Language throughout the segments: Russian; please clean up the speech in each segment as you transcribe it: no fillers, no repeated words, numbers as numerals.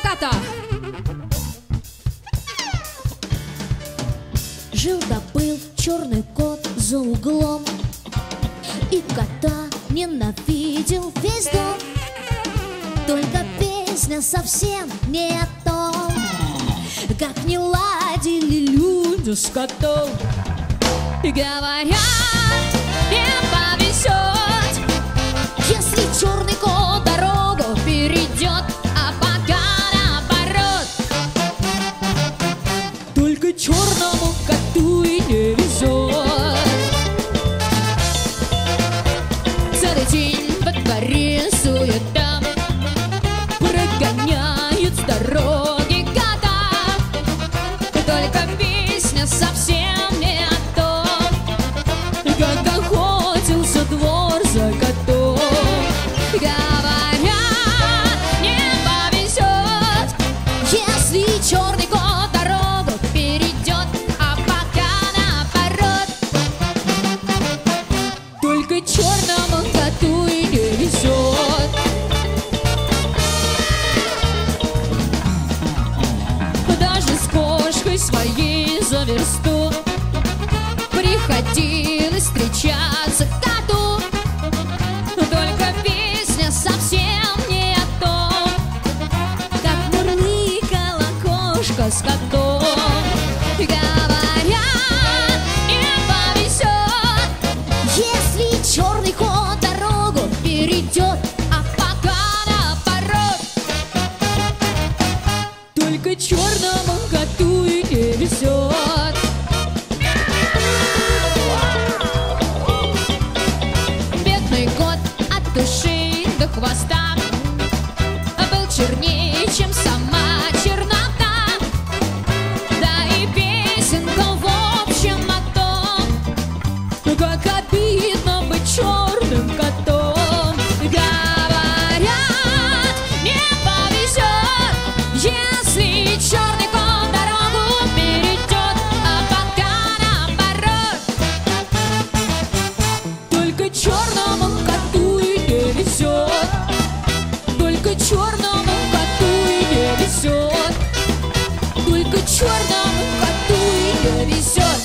заката. Жил да был черный кот за углом, и кота ненавидел весь дом. Только песня совсем не о том, как не ладили люди с котом. И говорят, не повезет, если черный кот дорогу перейдет, а пока наоборот. только черному коту и не везет. Целый день во дворе суета, прогоняют с дороги кота. Только песня совсем не о том, как охотился двор за котом. говорят, не повезет, Если черный кот дорогу перейдет, а пока наоборот. только черному коту и не везет. Даже с кошкой своей за версту приходилось встречаться коту. Только песня совсем не о том, Как мурлыкала кошка с котом. говорят, не повезет, Если черный кот дорогу перейдет, а пока наоборот. только черному коту и не везет. Бедный кот от души до хвоста был чернее, чем сама чернота. Да и песенка в общем о том, Как обидно быть черным котом. говорят, не повезет, если черный кот дорогу перейдет, а пока наоборот. Только черному коту и не везет. Только черному коту и не везет. Только черному коту и не везет.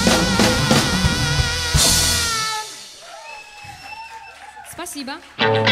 Спасибо.